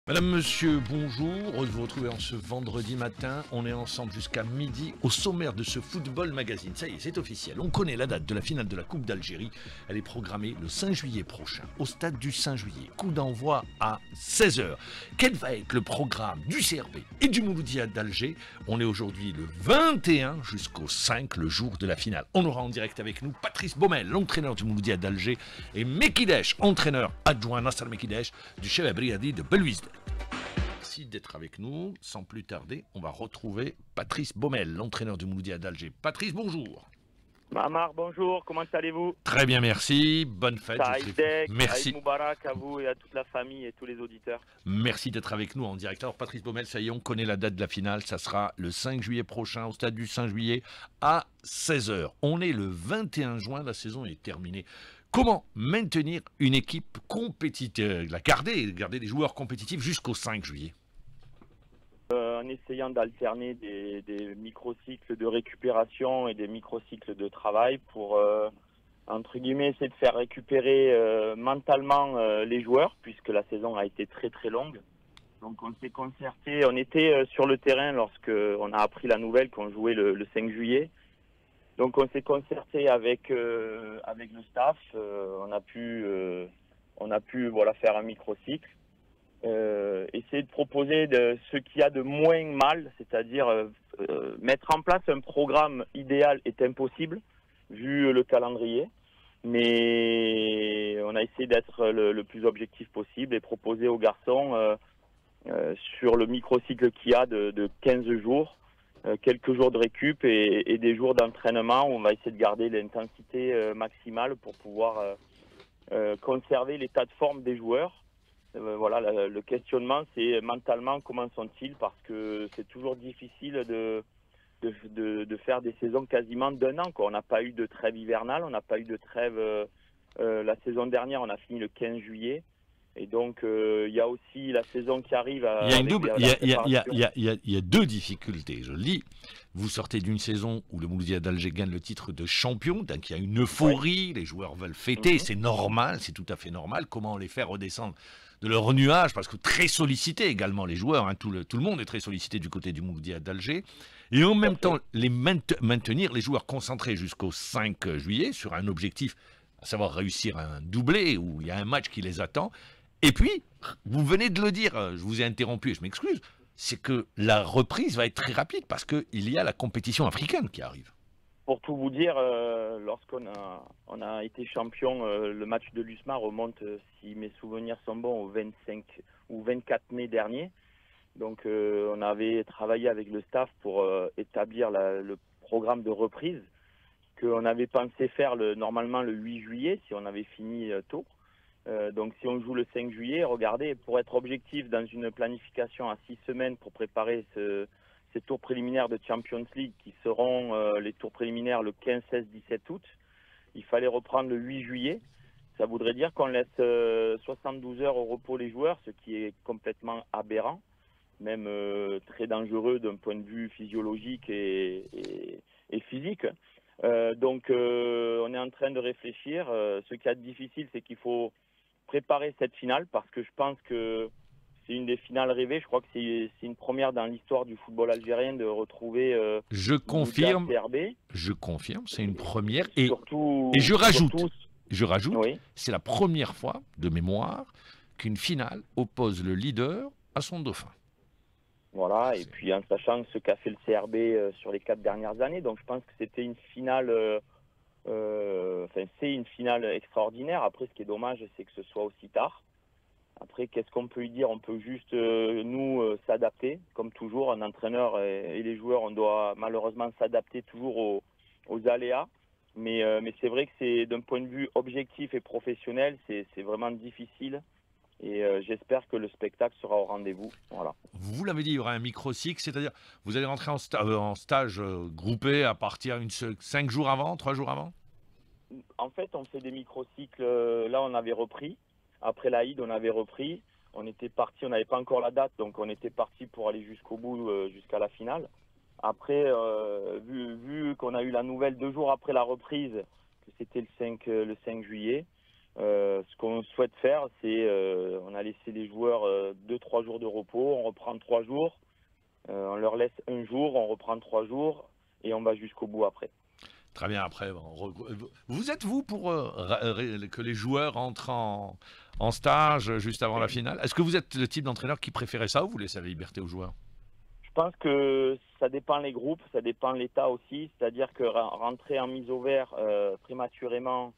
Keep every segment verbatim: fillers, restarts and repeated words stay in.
Madame, monsieur, bonjour. Heureux de vous retrouver en ce vendredi matin. On est ensemble jusqu'à midi au sommaire de ce Football Magazine. Ça y est, c'est officiel. On connaît la date de la finale de la Coupe d'Algérie. Elle est programmée le cinq juillet prochain, au stade du cinq juillet. Coup d'envoi à seize heures. Quel va être le programme du C R B et du Mouloudia d'Alger? On est aujourd'hui le vingt et un jusqu'au cinq, le jour de la finale. On aura en direct avec nous Patrice Baumel, l'entraîneur du Mouloudia d'Alger, et Mekidesh, entraîneur adjoint Nasser Mekidesh du Chef Briadi de Belouizdad. Merci d'être avec nous. Sans plus tarder, on va retrouver Patrice Baumel, l'entraîneur du Mouloudia d'Alger. Patrice, bonjour. Mamar, bonjour, comment allez-vous? Très bien, merci. Bonne fête. Saïdek, Merci. Aïd Moubarak à vous et à toute la famille et tous les auditeurs. Merci d'être avec nous en direct. Alors, Patrice Baumel, ça y est, on connaît la date de la finale. Ça sera le cinq juillet prochain, au stade du cinq juillet, à seize heures. On est le vingt et un juin, la saison est terminée. Comment maintenir une équipe compétitive, la garder, garder des joueurs compétitifs jusqu'au cinq juillet? Euh, en essayant d'alterner des, des microcycles de récupération et des microcycles de travail pour, euh, entre guillemets, essayer de faire récupérer euh, mentalement euh, les joueurs, puisque la saison a été très très longue. Donc on s'est concerté, on était euh, sur le terrain lorsque on a appris la nouvelle qu'on jouait le, le cinq juillet. Donc on s'est concerté avec euh, avec le staff, euh, on a pu euh, on a pu voilà faire un microcycle, euh, essayer de proposer de, ce qu'il y a de moins mal, c'est-à-dire euh, euh, mettre en place un programme idéal est impossible vu le calendrier, mais on a essayé d'être le, le plus objectif possible et proposer aux garçons euh, euh, sur le microcycle qu'il y a de, de quinze jours. Euh, quelques jours de récup et, et des jours d'entraînement où on va essayer de garder l'intensité euh, maximale pour pouvoir euh, euh, conserver l'état de forme des joueurs. Euh, voilà, le, le questionnement, c'est mentalement comment sont-ils, parce que c'est toujours difficile de, de, de, de faire des saisons quasiment d'un an, quoi. On n'a pas eu de trêve hivernale, on n'a pas eu de trêve. Euh, euh, la saison dernière, on a fini le quinze juillet. Et donc, il euh, y a aussi la saison qui arrive. À, il, y a une double, il, y a, il, y a, il, y a, il, y a, il, y a, il y a deux difficultés. Je le dis, vous sortez d'une saison où le Mouloudia d'Alger gagne le titre de champion, donc il y a une euphorie, ouais. Les joueurs veulent fêter, mm-hmm. C'est normal, c'est tout à fait normal. Comment les faire redescendre de leur nuage, parce que très sollicités également les joueurs, hein, tout, le, tout le monde est très sollicité du côté du Mouloudia d'Alger, et en même temps les maintenir les joueurs concentrés jusqu'au cinq juillet sur un objectif, à savoir réussir un doublé, où il y a un match qui les attend. Et puis, vous venez de le dire, je vous ai interrompu et je m'excuse, c'est que la reprise va être très rapide parce qu'il y a la compétition africaine qui arrive. Pour tout vous dire, euh, lorsqu'on a, on a été champion, euh, le match de l'U S M A remonte, euh, si mes souvenirs sont bons, au vingt-cinq ou vingt-quatre mai dernier. Donc euh, on avait travaillé avec le staff pour euh, établir la, le programme de reprise qu'on avait pensé faire le, normalement le huit juillet, si on avait fini euh, tôt. Euh, donc si on joue le cinq juillet, regardez, pour être objectif dans une planification à six semaines pour préparer ce, ces tours préliminaires de Champions League qui seront euh, les tours préliminaires le quinze, seize, dix-sept août, il fallait reprendre le huit juillet. Ça voudrait dire qu'on laisse euh, soixante-douze heures au repos les joueurs, ce qui est complètement aberrant, même euh, très dangereux d'un point de vue physiologique et, et, et physique. Euh, donc euh, on est en train de réfléchir. Euh, ce qui est difficile, c'est qu'il faut préparer cette finale, parce que je pense que c'est une des finales rêvées. Je crois que c'est une première dans l'histoire du football algérien de retrouver euh, je confirme, C R B. Je confirme, c'est une première. Et, surtout, et je rajoute, surtout, je rajoute oui. C'est la première fois de mémoire qu'une finale oppose le leader à son dauphin. Voilà, et puis en sachant ce qu'a fait le C R B euh, sur les quatre dernières années. Donc je pense que c'était une finale... Euh, Euh, enfin, c'est une finale extraordinaire. Après, ce qui est dommage, c'est que ce soit aussi tard. Après, qu'est-ce qu'on peut lui dire? On peut juste, euh, nous, euh, s'adapter. Comme toujours, un entraîneur et, et les joueurs, on doit malheureusement s'adapter toujours aux, aux aléas. Mais, euh, mais c'est vrai que c'est d'un point de vue objectif et professionnel, c'est vraiment difficile. Et euh, j'espère que le spectacle sera au rendez-vous. Voilà. Vous l'avez dit, il y aura un micro-cycle, c'est-à-dire vous allez rentrer en, sta euh, en stage euh, groupé à partir de cinq jours avant, trois jours avant? En fait, on fait des micro-cycles. Euh, là, on avait repris. Après l'Aïd, on avait repris. On était parti, on n'avait pas encore la date, donc on était parti pour aller jusqu'au bout, euh, jusqu'à la finale. Après, euh, vu, vu qu'on a eu la nouvelle deux jours après la reprise, que c'était le cinq, euh, le cinq juillet, Euh, ce qu'on souhaite faire, c'est euh, on a laissé les joueurs euh, deux trois jours de repos, on reprend trois jours, euh, on leur laisse un jour, on reprend trois jours et on va jusqu'au bout après. Très bien, après, vous êtes vous pour euh, que les joueurs entrent en, en stage juste avant la finale? Est-ce que vous êtes le type d'entraîneur qui préférait ça ou vous laissez la liberté aux joueurs? Je pense que ça dépend les groupes, ça dépend l'état aussi, c'est-à-dire que rentrer en mise au vert euh, prématurément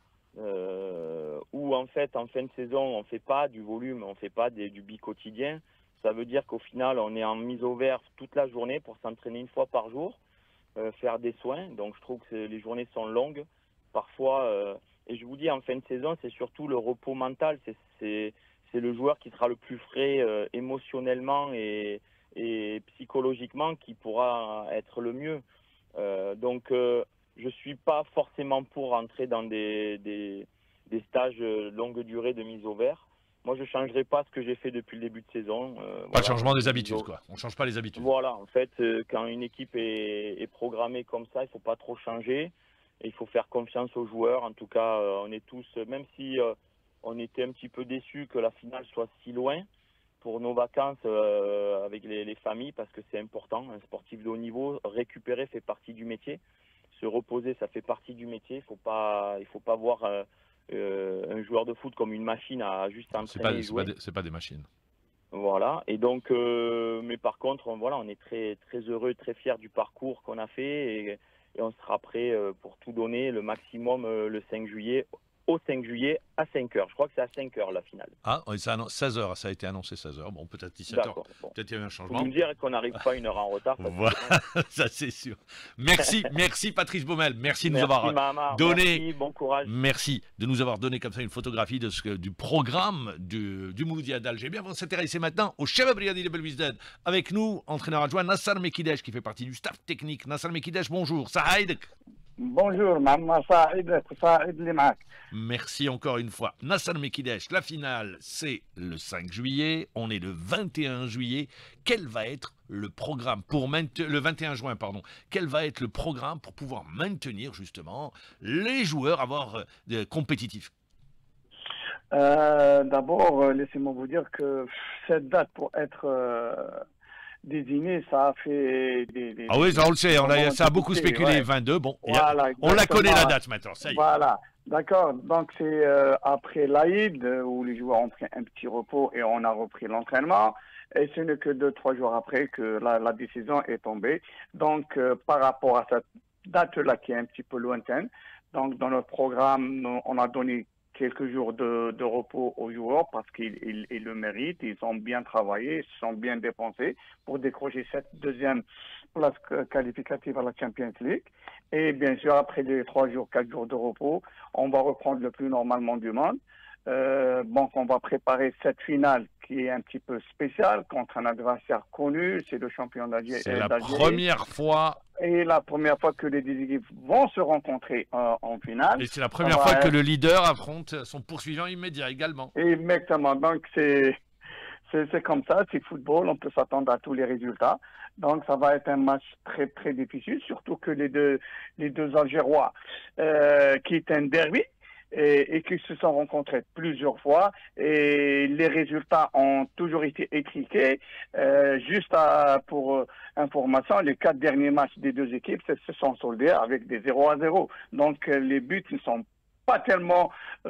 euh, ou en fait en fin de saison on ne fait pas du volume, on ne fait pas des, du bi-quotidien, ça veut dire qu'au final on est en mise au vert toute la journée pour s'entraîner une fois par jour. Euh, faire des soins, donc je trouve que les journées sont longues parfois, euh, et je vous dis en fin de saison c'est surtout le repos mental, c'est le joueur qui sera le plus frais euh, émotionnellement et, et psychologiquement qui pourra être le mieux. Euh, donc euh, je suis pas forcément pour rentrer dans des, des, des stages longue durée de mise au vert. Moi, je ne changerai pas ce que j'ai fait depuis le début de saison. Euh, pas voilà, le changement des habitudes, quoi. On ne change pas les habitudes. Voilà, en fait, euh, quand une équipe est, est programmée comme ça, il ne faut pas trop changer. Et il faut faire confiance aux joueurs. En tout cas, euh, on est tous, même si euh, on était un petit peu déçus que la finale soit si loin pour nos vacances euh, avec les, les familles, parce que c'est important. Un sportif de haut niveau, récupérer fait partie du métier. Se reposer, ça fait partie du métier. Il faut pas, il faut pas voir... Euh, Euh, un joueur de foot comme une machine à juste entraîner et jouer. C'est pas, pas des machines. Voilà. Et donc, euh, mais par contre, on, voilà, on est très très heureux, très fiers du parcours qu'on a fait et, et on sera prêt euh, pour tout donner le maximum euh, le cinq juillet. Au cinq juillet à cinq heures. Je crois que c'est à cinq heures la finale. Ah, ça, seize heures, ça a été annoncé seize heures. Bon, peut-être dix-sept heures. Bon. Peut-être il y a eu un changement. Vous me dire qu'on n'arrive pas une heure en retard. Voilà, ça c'est sûr. Merci, merci Patrice Baumel. Merci de nous merci, avoir Mahamar. donné. Merci, bon courage. Merci de nous avoir donné comme ça une photographie de ce que, du programme du, du Mouloudia d'Alger. Bien, on va s'intéresser maintenant au chef Briadi de Belwizdad. Avec nous, entraîneur adjoint Nassar Mekidesh qui fait partie du staff technique. Nassar Mekidesh, bonjour. Saïd. Bonjour, Maman Saïd, Saïd Limak. Merci encore une fois. Nassar Mekidesh, la finale, c'est le cinq juillet. On est le vingt et un juillet. Quel va être le programme pour maintenir, le vingt et un juin, pardon. Quel va être le programme pour pouvoir maintenir justement les joueurs, avoir euh, de compétitifs? euh, D'abord, laissez-moi vous dire que cette date pour être euh, désignée, ça a fait des... des ah oui, ça on le sait, on a, ça a beaucoup discuté, spéculé, ouais. vingt-deux, bon, Voilà, a, on la connaît la date maintenant, ça y est. Voilà, d'accord, donc c'est euh, après l'Aïd où les joueurs ont pris un petit repos et on a repris l'entraînement. Et ce n'est que deux, trois jours après que la, la décision est tombée. Donc, euh, par rapport à cette date-là qui est un petit peu lointaine, donc dans notre programme, on a donné quelques jours de, de repos aux joueurs parce qu'ils ils, ils le méritent. Ils ont bien travaillé, ils se sont bien dépensés pour décrocher cette deuxième place qualificative à la Champions League. Et bien sûr, après les trois jours, quatre jours de repos, on va reprendre le plus normalement du monde. Euh, bon, on va préparer cette finale qui est un petit peu spéciale contre un adversaire connu, c'est le champion d'Algérie. C'est la première fois. Et la première fois que les deux équipes vont se rencontrer euh, en finale. Et c'est la première fois être... que le leader affronte son poursuivant immédiat également. Exactement, donc c'est c'est comme ça, c'est football, on peut s'attendre à tous les résultats. Donc ça va être un match très très difficile, surtout que les deux, les deux Algérois, euh, qui est un derby, Et, et qui se sont rencontrés plusieurs fois et les résultats ont toujours été étriqués. Euh, juste à, pour euh, information, les quatre derniers matchs des deux équipes se, se sont soldés avec des zéro à zéro. Donc euh, les buts ne sont pas tellement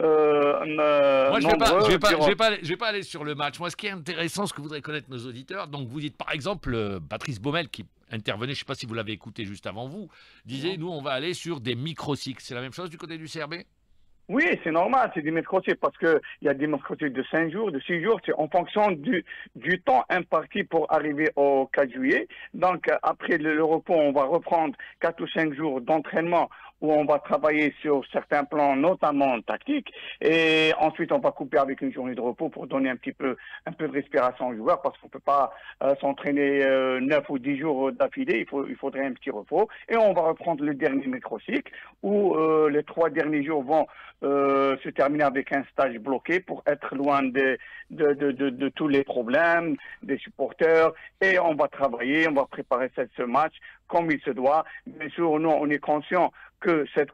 euh, Moi, je nombreux. Moi, je ne vais, vais, vais, vais pas aller sur le match. Moi, ce qui est intéressant, ce que voudraient connaître nos auditeurs, donc vous dites par exemple, euh, Patrice Baumel qui intervenait, je ne sais pas si vous l'avez écouté juste avant vous, disait, nous, on va aller sur des microcycles. C'est la même chose du côté du C R B? Oui, c'est normal, c'est des microcycles parce qu'il y a des microcycles de cinq jours, de six jours, c'est en fonction du, du temps imparti pour arriver au quatre juillet. Donc, après le, le repos, on va reprendre quatre ou cinq jours d'entraînement où on va travailler sur certains plans, notamment tactiques, et ensuite on va couper avec une journée de repos pour donner un petit peu, un peu de respiration aux joueurs parce qu'on peut pas euh, s'entraîner euh, neuf ou dix jours d'affilée, il faut, il faudrait un petit repos, et on va reprendre le dernier microcycle où euh, les trois derniers jours vont euh, se terminer avec un stage bloqué pour être loin de, de, de, de, de tous les problèmes des supporters, et on va travailler, on va préparer ce, ce match comme il se doit. Bien sûr, nous, on est conscient que cette coupe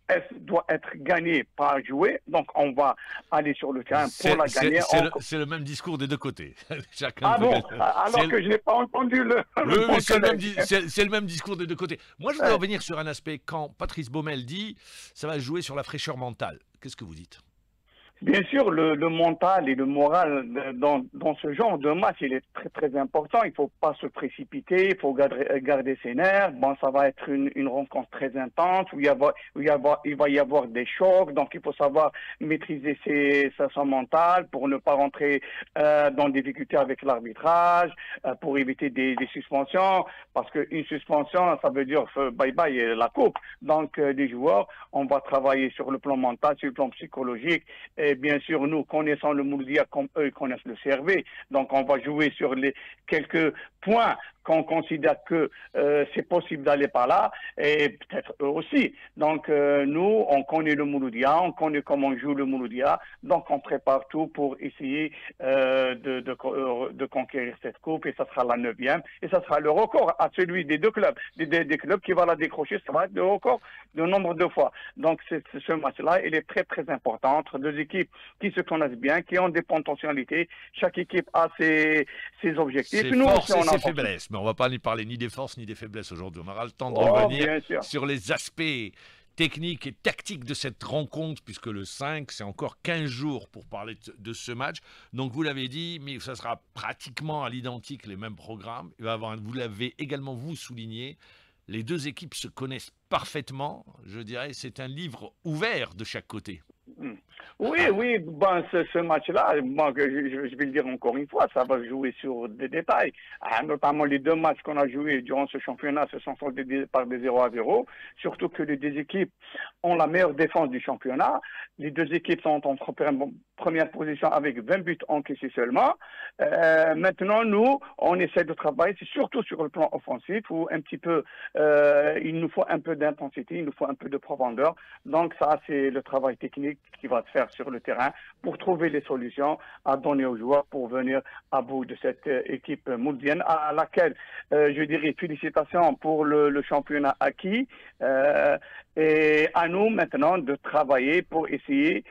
S doit être gagnée, pas jouée. Donc, on va aller sur le terrain pour la gagner. C'est on... le, le même discours des deux côtés. Chacun ah bon, gagner. alors que le... je n'ai pas entendu le... Oui, oui, c'est le, le même discours des deux côtés. Moi, je voulais ouais. revenir sur un aspect. Quand Patrice Baumel dit « ça va jouer sur la fraîcheur mentale », qu'est-ce que vous dites? Bien sûr, le, le mental et le moral dans, dans ce genre de match, il est très très important. Il faut pas se précipiter, il faut garder, garder ses nerfs. Bon, ça va être une, une rencontre très intense où il, y avoir, où il, y avoir, il va y avoir des chocs. Donc, il faut savoir maîtriser ses, sa, son mental pour ne pas rentrer euh, dans des difficultés avec l'arbitrage, euh, pour éviter des, des suspensions. Parce qu'une suspension, ça veut dire bye bye la coupe. Donc, euh, les joueurs, on va travailler sur le plan mental, sur le plan psychologique. Et bien sûr, nous connaissons le Mouloudia comme eux ils connaissent le C R V. Donc, on va jouer sur les quelques points qu'on considère que euh, c'est possible d'aller par là, et peut-être eux aussi. Donc, euh, nous, on connaît le Mouloudia, on connaît comment joue le Mouloudia, donc on prépare tout pour essayer euh, de, de, de conquérir cette coupe, et ça sera la neuvième, et ça sera le record à celui des deux clubs, des, des, des clubs qui va la décrocher, ça va être le record de nombre de fois. Donc, c'est, ce match-là, il est très, très important entre deux équipes qui se connaissent bien, qui ont des potentialités. Chaque équipe a ses, ses objectifs. Ses forces et ses faiblesses. Mais on ne va pas ni parler ni des forces ni des faiblesses aujourd'hui. On aura le temps de oh, revenir sur les aspects techniques et tactiques de cette rencontre, puisque le cinq, c'est encore quinze jours pour parler de ce match. Donc, vous l'avez dit, mais ça sera pratiquement à l'identique les mêmes programmes. Il va avoir, vous l'avez également, vous, souligné, les deux équipes se connaissent parfaitement. Je dirais, c'est un livre ouvert de chaque côté. Oui, oui, ben, ce, ce match-là, bon, je, je vais le dire encore une fois, ça va jouer sur des détails. Ah, notamment les deux matchs qu'on a joués durant ce championnat se sont soldés par des zéro à zéro. Surtout que les deux équipes ont la meilleure défense du championnat. Les deux équipes sont en première position avec vingt buts encaissés seulement. Euh, maintenant, nous, on essaie de travailler, c'est surtout sur le plan offensif, où un petit peu, euh, il nous faut un peu d'intensité, il nous faut un peu de profondeur. Donc ça, c'est le travail technique qui va se faire sur le terrain pour trouver les solutions à donner aux joueurs pour venir à bout de cette euh, équipe mouloudienne à laquelle euh, je dirais félicitations pour le, le championnat acquis euh, et à nous maintenant de travailler pour essayer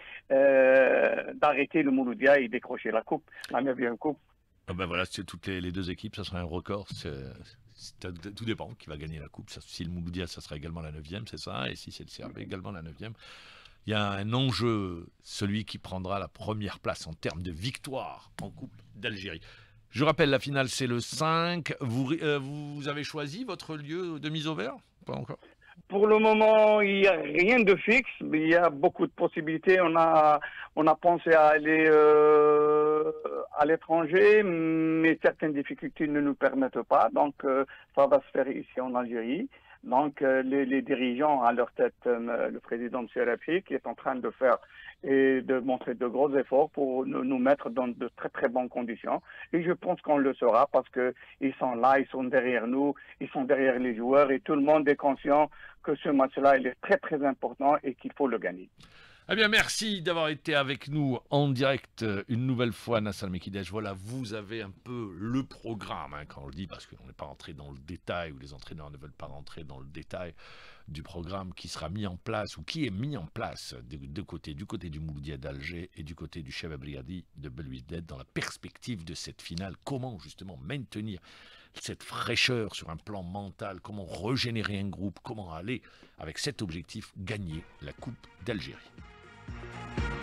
euh, d'arrêter le Mouloudia et décrocher la coupe, la neuvième coupe. Ah ben voilà, c'est toutes les, les deux équipes, ça sera un record. C'est, c'est, tout dépend qui va gagner la coupe. Ça, si le Mouloudia, ça sera également la neuvième, c'est ça, et si c'est le C R B, également la neuvième. Il y a un enjeu, celui qui prendra la première place en termes de victoire en Coupe d'Algérie. Je rappelle, la finale, c'est le cinq. Vous, euh, vous avez choisi votre lieu de mise au vert? Pas encore. Pour le moment, il n'y a rien de fixe, mais il y a beaucoup de possibilités. On a, on a pensé à aller euh, à l'étranger, mais certaines difficultés ne nous permettent pas. Donc, euh, ça va se faire ici en Algérie. Donc, euh, les, les dirigeants, à leur tête, euh, le président de C R F I, qui est en train de faire et de montrer de gros efforts pour nous, nous mettre dans de très très bonnes conditions. Et je pense qu'on le saura parce que ils sont là, ils sont derrière nous, ils sont derrière les joueurs et tout le monde est conscient que ce match-là, il est très très important et qu'il faut le gagner. Eh bien, merci d'avoir été avec nous en direct une nouvelle fois, Nassal Mekidej. Voilà, vous avez un peu le programme, hein, quand on le dit, parce qu'on n'est pas rentré dans le détail, ou les entraîneurs ne veulent pas rentrer dans le détail du programme qui sera mis en place, ou qui est mis en place de deux côtés, du côté du Mouloudia d'Alger et du côté du Cheb Brigadi de Belouizdad, dans la perspective de cette finale. Comment justement maintenir cette fraîcheur sur un plan mental, comment régénérer un groupe, comment aller, avec cet objectif, gagner la Coupe d'Algérie.